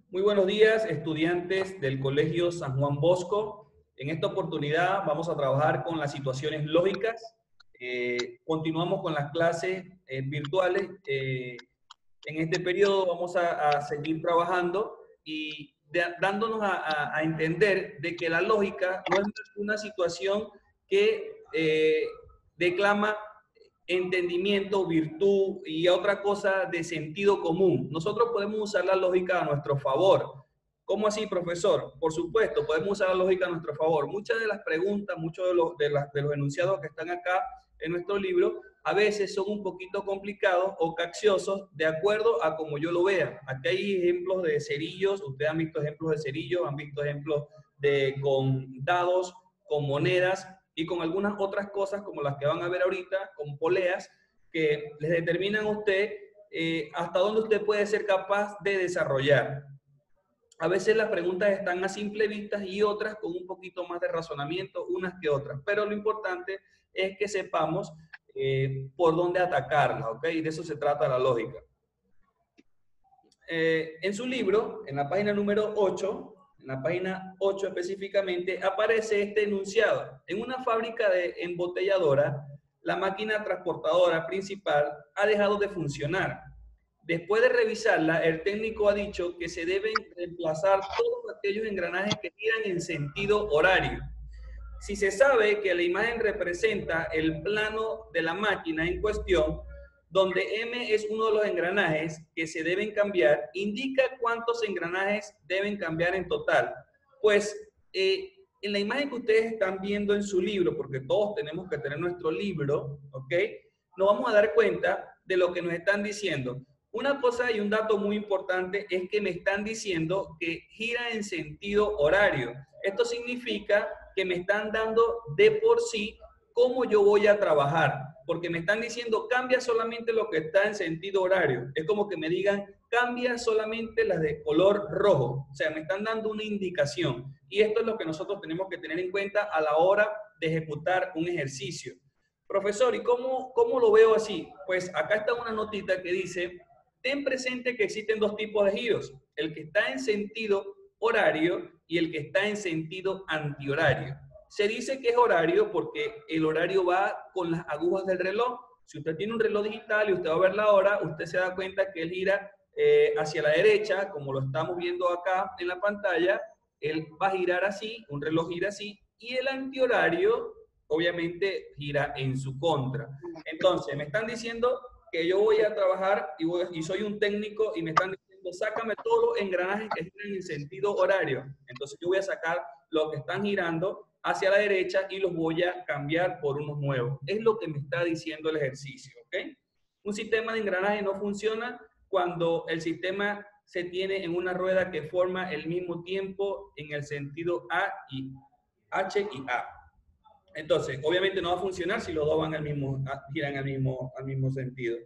Muy buenos días, estudiantes del Colegio San Juan Bosco. En esta oportunidad vamos a trabajar con las situaciones lógicas. Continuamos con las clases virtuales. En este periodo vamos a seguir trabajando y dándonos a entender de que la lógica no es una situación que declama entendimiento, virtud y otra cosa de sentido común. Nosotros podemos usar la lógica a nuestro favor. ¿Cómo así, profesor? Por supuesto, podemos usar la lógica a nuestro favor. Muchas de las preguntas, muchos de los enunciados que están acá en nuestro libro, a veces son un poquito complicados o capciosos de acuerdo a como yo lo vea. Aquí hay ejemplos de cerillos, ustedes han visto ejemplos de cerillos, han visto ejemplos con dados, con monedas, y con algunas otras cosas como las que van a ver ahorita, con poleas, que les determinan a usted hasta dónde usted puede ser capaz de desarrollar. A veces las preguntas están a simple vista y otras con un poquito más de razonamiento, unas que otras. Pero lo importante es que sepamos por dónde atacarlas, ¿ok? Y de eso se trata la lógica. En su libro, en la página número 8, en la página 8 específicamente, aparece este enunciado. En una fábrica de embotelladora, la máquina transportadora principal ha dejado de funcionar. Después de revisarla, el técnico ha dicho que se deben reemplazar todos aquellos engranajes que giran en sentido horario. Si se sabe que la imagen representa el plano de la máquina en cuestión, donde M es uno de los engranajes que se deben cambiar, indica cuántos engranajes deben cambiar en total. Pues en la imagen que ustedes están viendo en su libro, porque todos tenemos que tener nuestro libro, ¿ok? Nos vamos a dar cuenta de lo que nos están diciendo. Una cosa y un dato muy importante es que me están diciendo que gira en sentido horario. Esto significa que me están dando de por sí cómo yo voy a trabajar, porque me están diciendo cambia solamente lo que está en sentido horario. Es como que me digan cambia solamente las de color rojo. O sea, me están dando una indicación. Y esto es lo que nosotros tenemos que tener en cuenta a la hora de ejecutar un ejercicio. Profesor, ¿y cómo lo veo así? Pues acá está una notita que dice, ten presente que existen dos tipos de giros, el que está en sentido horario y el que está en sentido antihorario. Se dice que es horario porque el horario va con las agujas del reloj. Si usted tiene un reloj digital y usted va a ver la hora, usted se da cuenta que él gira hacia la derecha, como lo estamos viendo acá en la pantalla. Él va a girar así, un reloj gira así, y el antihorario obviamente gira en su contra. Entonces, me están diciendo que yo voy a trabajar y soy un técnico y me están diciendo, sácame todos los engranajes que giran en sentido horario. Entonces, yo voy a sacar los que están girando hacia la derecha y los voy a cambiar por unos nuevos. Es lo que me está diciendo el ejercicio, ¿ok? Un sistema de engranaje no funciona cuando el sistema se tiene en una rueda que forma el mismo tiempo en el sentido A y H y A. Entonces, obviamente no va a funcionar si los dos van giran al mismo sentido.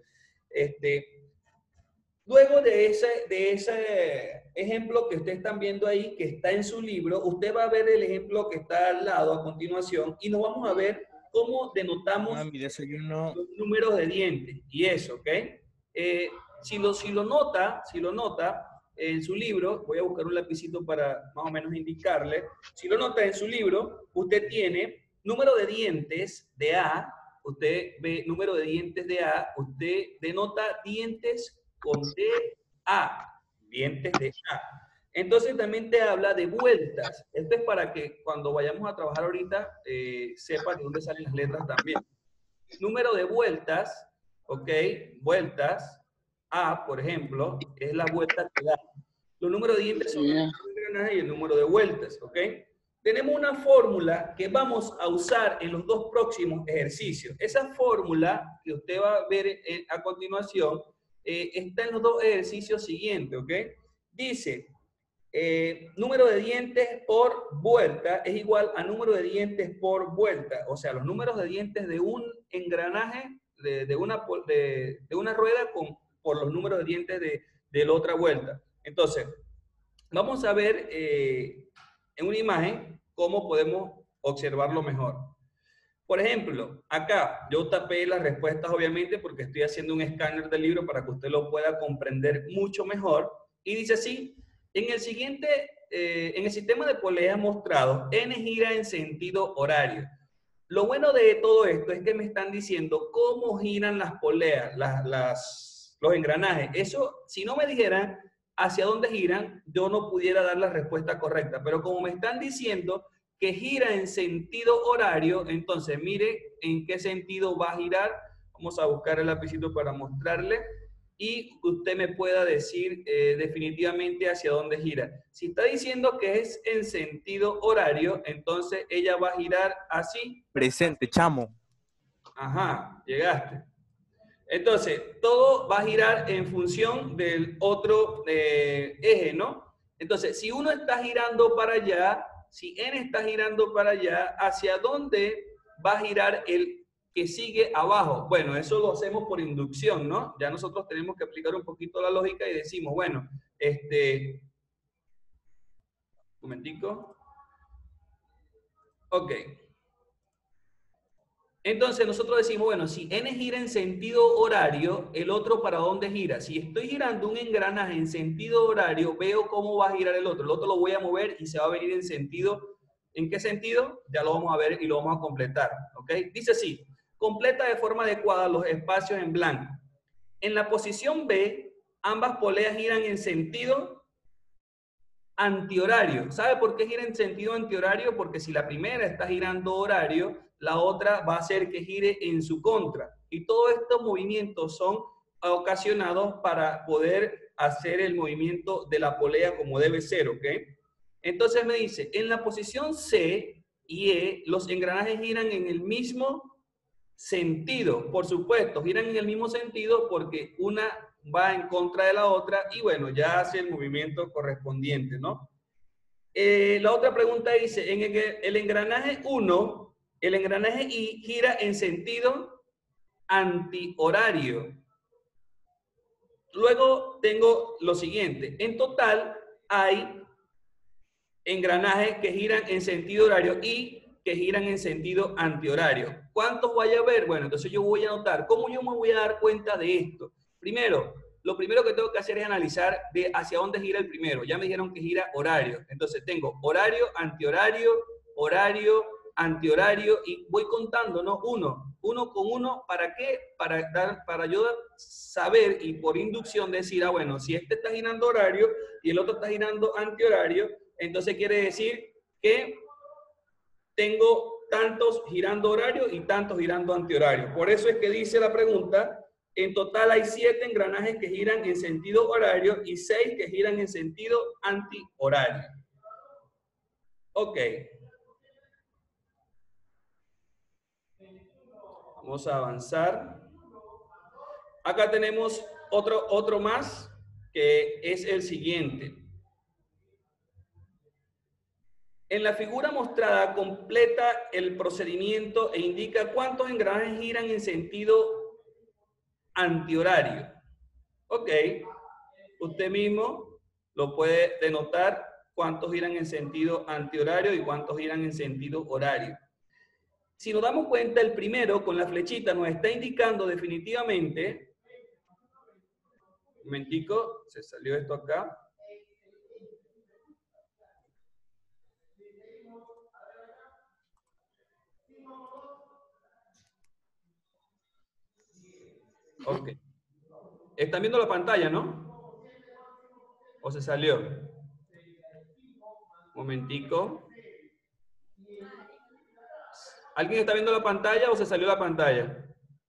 Luego de ese ejemplo que ustedes están viendo ahí, que está en su libro, usted va a ver el ejemplo que está al lado a continuación y nos vamos a ver cómo denotamos mi desayuno. los números de dientes y eso, ¿ok? Si lo nota en su libro, voy a buscar un lapicito para más o menos indicarle, si lo nota en su libro, usted tiene número de dientes de A, usted ve número de dientes de A, usted denota dientes con DA, dientes de A. Entonces también te habla de vueltas. Esto es para que cuando vayamos a trabajar ahorita sepa de dónde salen las letras también. Número de vueltas, ¿ok? Vueltas, A, por ejemplo, es la vuelta que da. Los números de dientes son el engranaje y el número de vueltas, ¿ok? Tenemos una fórmula que vamos a usar en los dos próximos ejercicios. Esa fórmula que usted va a ver a continuación está en los dos ejercicios siguientes, ¿ok? Dice, número de dientes por vuelta es igual a número de dientes por vuelta. O sea, los números de dientes de un engranaje, de una rueda por los números de dientes de la otra vuelta. Entonces, vamos a ver en una imagen cómo podemos observarlo mejor. Por ejemplo, acá yo tapé las respuestas obviamente porque estoy haciendo un escáner del libro para que usted lo pueda comprender mucho mejor. Y dice así, En el siguiente, en el sistema de poleas mostrado, N gira en sentido horario. Lo bueno de todo esto es que me están diciendo cómo giran las poleas, los engranajes. Eso, si no me dijeran hacia dónde giran, yo no pudiera dar la respuesta correcta. Pero como me están diciendo que gira en sentido horario, entonces mire en qué sentido va a girar. Vamos a buscar el lapicito para mostrarle y usted me pueda decir definitivamente hacia dónde gira. Si está diciendo que es en sentido horario, entonces ella va a girar así. Presente, chamo. Ajá, llegaste. Entonces, todo va a girar en función del otro eje, ¿no? Entonces, si uno está girando para allá, si N está girando para allá, ¿hacia dónde va a girar el que sigue abajo? Bueno, eso lo hacemos por inducción, ¿no? Ya nosotros tenemos que aplicar un poquito la lógica y decimos, bueno, un momentico. Ok. Entonces nosotros decimos, bueno, si N gira en sentido horario, ¿el otro para dónde gira? Si estoy girando un engranaje en sentido horario, veo cómo va a girar el otro. El otro lo voy a mover y se va a venir en sentido. ¿En qué sentido? Ya lo vamos a ver y lo vamos a completar. ¿Ok? Dice así, completa de forma adecuada los espacios en blanco. En la posición B, ambas poleas giran en sentido antihorario. ¿Sabe por qué gira en sentido antihorario? Porque si la primera está girando horario, la otra va a hacer que gire en su contra. Y todos estos movimientos son ocasionados para poder hacer el movimiento de la polea como debe ser, ¿ok? Entonces me dice, en la posición C y E, los engranajes giran en el mismo sentido. Por supuesto, giran en el mismo sentido porque una va en contra de la otra y bueno, ya hace el movimiento correspondiente, ¿no? La otra pregunta dice, en el engranaje 1, el engranaje I gira en sentido antihorario. Luego tengo lo siguiente, en total hay engranajes que giran en sentido horario y que giran en sentido antihorario. ¿Cuántos vaya a haber? Bueno, entonces yo voy a anotar, ¿cómo yo me voy a dar cuenta de esto? Primero, lo primero que tengo que hacer es analizar de hacia dónde gira el primero. Ya me dijeron que gira horario. Entonces tengo horario, horario, antihorario y voy contando, ¿no? Uno con uno, ¿para qué? Para yo saber y por inducción decir, ah, bueno, si este está girando horario y el otro está girando antihorario, entonces quiere decir que tengo tantos girando horario y tantos girando antihorario. Por eso es que dice la pregunta, en total hay 7 engranajes que giran en sentido horario y 6 que giran en sentido antihorario. Ok. Vamos a avanzar. Acá tenemos otro más que es el siguiente. En la figura mostrada completa el procedimiento e indica cuántos engranajes giran en sentido antihorario. Ok, usted mismo lo puede denotar cuántos giran en sentido antihorario y cuántos giran en sentido horario. Si nos damos cuenta, el primero con la flechita nos está indicando definitivamente, un momentico, se salió esto acá. Ok. ¿Están viendo la pantalla, no? ¿O se salió? Un momentico. ¿Alguien está viendo la pantalla o se salió la pantalla?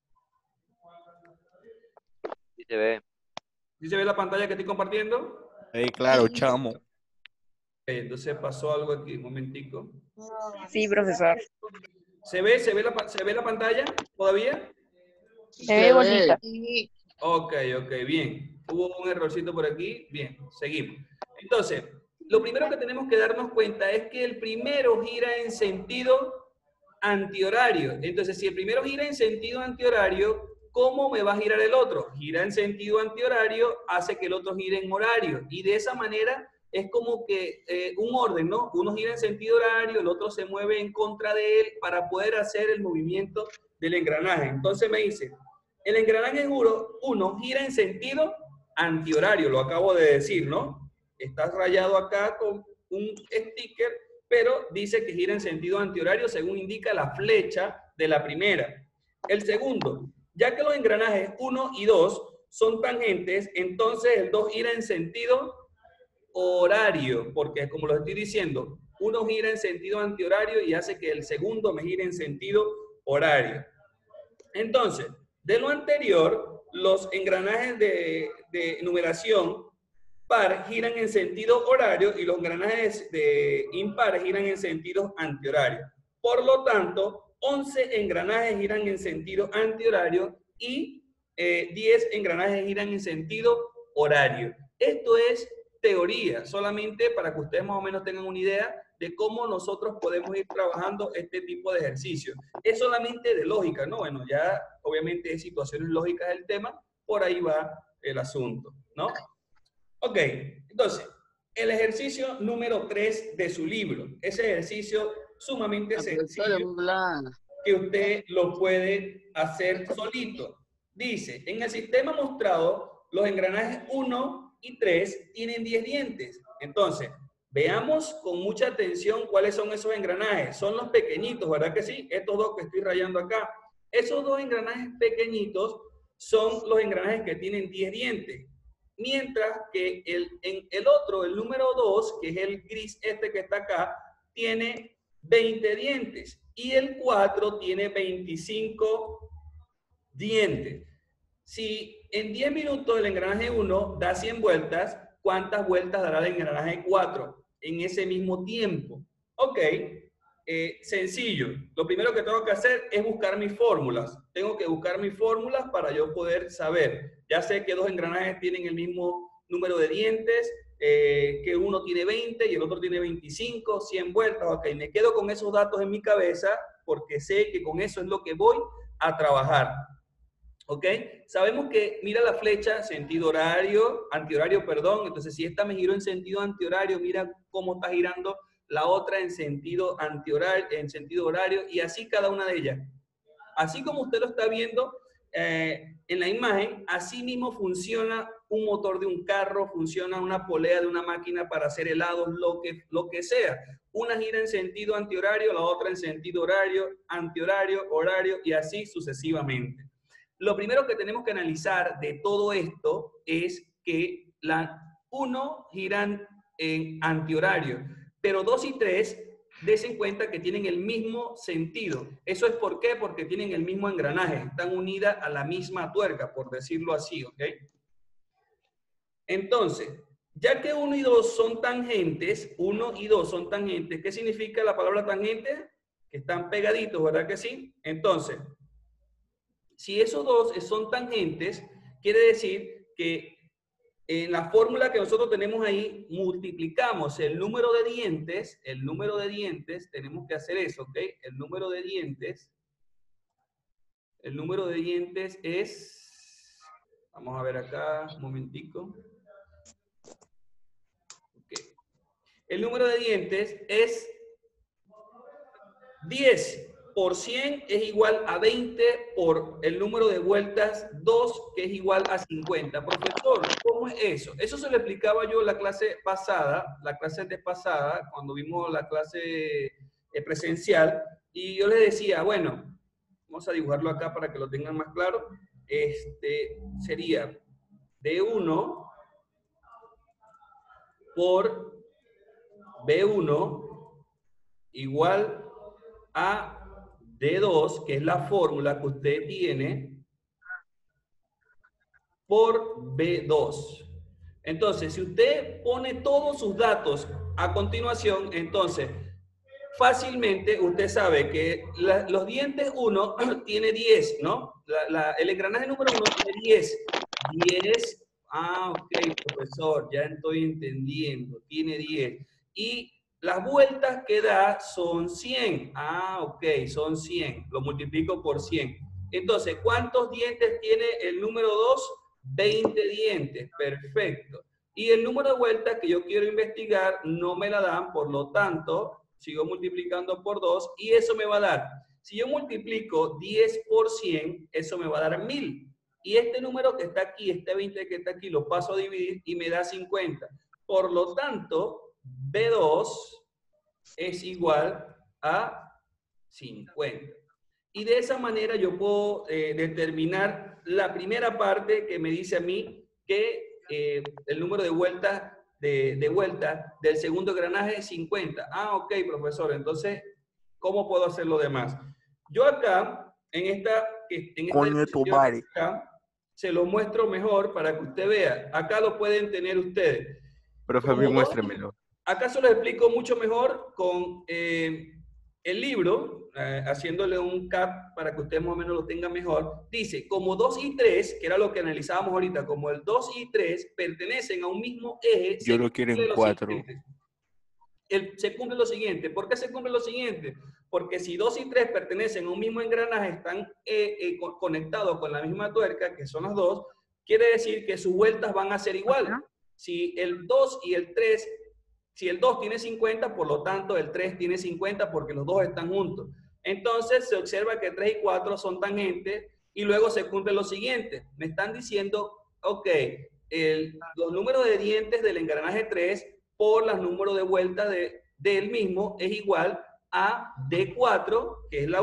Sí se ve. ¿Sí se ve la pantalla que estoy compartiendo? Hey, claro, chamo. Ok, entonces pasó algo aquí, un momentico. Sí, profesor. ¿Se ve la pantalla todavía? Se ve bonita. Ok, bien. Hubo un errorcito por aquí. Bien, seguimos. Entonces, lo primero que tenemos que darnos cuenta es que el primero gira en sentido antihorario. Entonces, si el primero gira en sentido antihorario, ¿cómo me va a girar el otro? Gira en sentido antihorario, hace que el otro gire en horario. Y de esa manera es como que un orden, ¿no? Uno gira en sentido horario, el otro se mueve en contra de él para poder hacer el movimiento del engranaje. Entonces me dice, el engranaje 1 gira en sentido antihorario, lo acabo de decir, ¿no? está rayado acá con un sticker, pero dice que gira en sentido antihorario según indica la flecha de la primera. El segundo, ya que los engranajes 1 y 2 son tangentes, entonces el 2 gira en sentido horario, porque como lo estoy diciendo, uno gira en sentido antihorario y hace que el segundo me gire en sentido horario. Entonces, de lo anterior, los engranajes de numeración par giran en sentido horario y los engranajes de impar giran en sentido antihorario. Por lo tanto, 11 engranajes giran en sentido antihorario y 10 engranajes giran en sentido horario. Esto es teoría, solamente para que ustedes más o menos tengan una idea de cómo nosotros podemos ir trabajando este tipo de ejercicio. Es solamente de lógica, ¿no? Bueno, ya obviamente es situaciones lógicas del tema, por ahí va el asunto, ¿no? Ok, entonces, el ejercicio número 3 de su libro. Ese ejercicio sumamente sencillo que usted lo puede hacer solito. Dice, en el sistema mostrado, los engranajes 1 y 3 tienen 10 dientes. Entonces, veamos con mucha atención cuáles son esos engranajes. Son los pequeñitos, ¿verdad que sí? Estos dos que estoy rayando acá. Esos dos engranajes pequeñitos son los engranajes que tienen 10 dientes. Mientras que el otro, el número 2, que es el gris este que está acá, tiene 20 dientes. Y el 4 tiene 25 dientes. Si en 10 minutos el engranaje 1 da 100 vueltas, ¿cuántas vueltas dará el engranaje 4 en ese mismo tiempo? Ok, sencillo. Lo primero que tengo que hacer es buscar mis fórmulas. Tengo que buscar mis fórmulas para yo poder saber. Ya sé que dos engranajes tienen el mismo número de dientes, que uno tiene 20 y el otro tiene 25, 100 vueltas. Ok, me quedo con esos datos en mi cabeza porque sé que con eso es lo que voy a trabajar. ¿Ok? Sabemos que, mira la flecha, sentido horario, antihorario, perdón. Entonces, si esta me giró en sentido antihorario, mira cómo está girando la otra en sentido antihorario, en sentido horario, y así cada una de ellas. Así como usted lo está viendo en la imagen, así mismo funciona un motor de un carro, funciona una polea de una máquina para hacer helados, lo que sea. Una gira en sentido antihorario, la otra en sentido horario, antihorario, horario, y así sucesivamente. Lo primero que tenemos que analizar de todo esto es que la 1 giran en antihorario, pero 2 y 3, dense cuenta que tienen el mismo sentido. ¿Eso es por qué? Porque tienen el mismo engranaje, están unidas a la misma tuerca, por decirlo así, ¿ok? Entonces, ya que 1 y 2 son tangentes, 1 y 2 son tangentes, ¿qué significa la palabra tangente? Que están pegaditos, ¿verdad que sí? Entonces, si esos dos son tangentes, quiere decir que en la fórmula que nosotros tenemos ahí, multiplicamos el número de dientes, tenemos que hacer eso, ¿ok? El número de dientes es, vamos a ver acá, un momentico. Okay. El número de dientes es 10 por 100 es igual a 20 por el número de vueltas 2, que es igual a 50. Profesor, ¿cómo es eso? Eso se lo explicaba yo en la clase pasada, cuando vimos la clase presencial, y yo les decía, bueno, vamos a dibujarlo acá para que lo tengan más claro. Sería D1 por B1 igual a D2, que es la fórmula que usted tiene, por B2. Entonces, si usted pone todos sus datos a continuación, entonces, fácilmente usted sabe que los dientes 1 tiene 10, ¿no? El engranaje número 1 tiene 10. 10, ok, profesor, ya estoy entendiendo, tiene 10. Y las vueltas que da son 100. Ok, son 100. Lo multiplico por 100. Entonces, ¿cuántos dientes tiene el número 2? 20 dientes. Perfecto. Y el número de vueltas que yo quiero investigar no me la dan, por lo tanto, sigo multiplicando por 2 y eso me va a dar. Si yo multiplico 10 por 100, eso me va a dar 1000. Y este número que está aquí, este 20 que está aquí, lo paso a dividir y me da 50. Por lo tanto, B2 es igual a 50. Y de esa manera yo puedo determinar la primera parte que me dice a mí que el número de vueltas vuelta del segundo engranaje es 50. Ah, ok, profesor. Entonces, ¿cómo puedo hacer lo demás? Yo acá, en esta Coño de tu madre. acá, se lo muestro mejor para que usted vea. Acá lo pueden tener ustedes. Profe, Como dos- muéstremelo. Acá se lo explico mucho mejor con el libro, haciéndole un cap para que usted más o menos lo tenga mejor. Dice, como 2 y 3, que era lo que analizábamos ahorita, como el 2 y 3 pertenecen a un mismo eje, Yo lo quiero en 4. se cumple lo siguiente. ¿Por qué se cumple lo siguiente? Porque si 2 y 3 pertenecen a un mismo engranaje, están conectados con la misma tuerca, que son las dos, quiere decir que sus vueltas van a ser iguales. Si el 2 y el 3, si el 2 tiene 50, por lo tanto el 3 tiene 50 porque los dos están juntos. Entonces se observa que 3 y 4 son tangentes y luego se cumple lo siguiente. Me están diciendo, ok, los números de dientes del engranaje 3 por los números de vuelta del mismo es igual a D4, que es el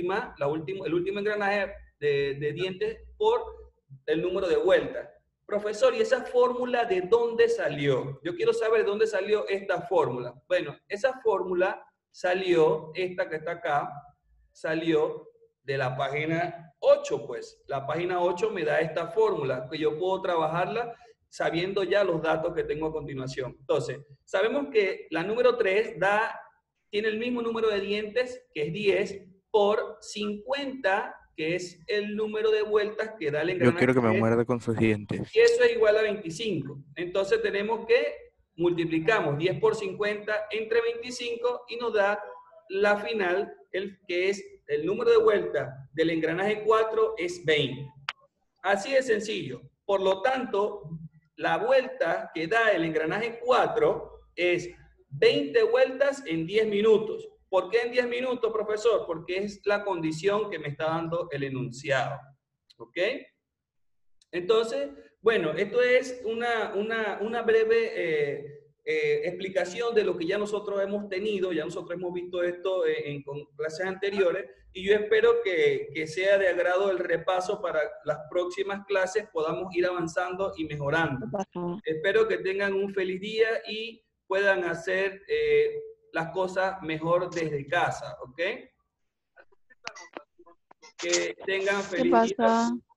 último engranaje de dientes por el número de vueltas. Profesor, ¿y esa fórmula de dónde salió? Yo quiero saber de dónde salió esta fórmula. Bueno, esa fórmula salió, esta que está acá, salió de la página 8, pues. La página 8 me da esta fórmula, que yo puedo trabajarla sabiendo ya los datos que tengo a continuación. Entonces, sabemos que la número 3 tiene el mismo número de dientes, que es 10, por 50, que es el número de vueltas que da el engranaje. Yo quiero que me 3, muerda con sus dientes. y eso es igual a 25. Entonces tenemos que multiplicamos 10 por 50 entre 25 y nos da la final, que es el número de vueltas del engranaje 4 es 20. Así de sencillo. Por lo tanto, la vuelta que da el engranaje 4 es 20 vueltas en 10 minutos. ¿Por qué en 10 minutos, profesor? Porque es la condición que me está dando el enunciado. ¿Ok? Entonces, bueno, esto es una breve explicación de lo que ya nosotros hemos tenido, ya nosotros hemos visto esto con clases anteriores, y yo espero que sea de agrado el repaso para las próximas clases, podamos ir avanzando y mejorando. Espero que tengan un feliz día y puedan hacer las cosas mejor desde casa, ¿ok? Que tengan feliz día.